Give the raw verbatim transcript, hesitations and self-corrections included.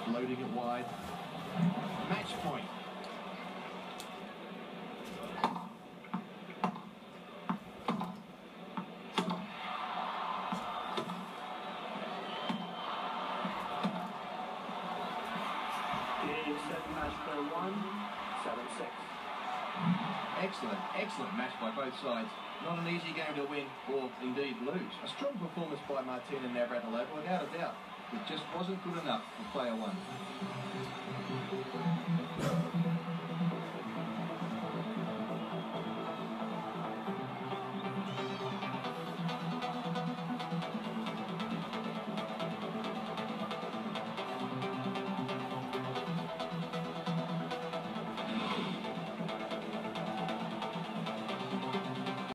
floating it wide. Match point. Excellent, excellent match by both sides. Not an easy game to win or indeed lose. A strong performance by Martina and Navratilova, without a doubt. It just wasn't good enough for player one.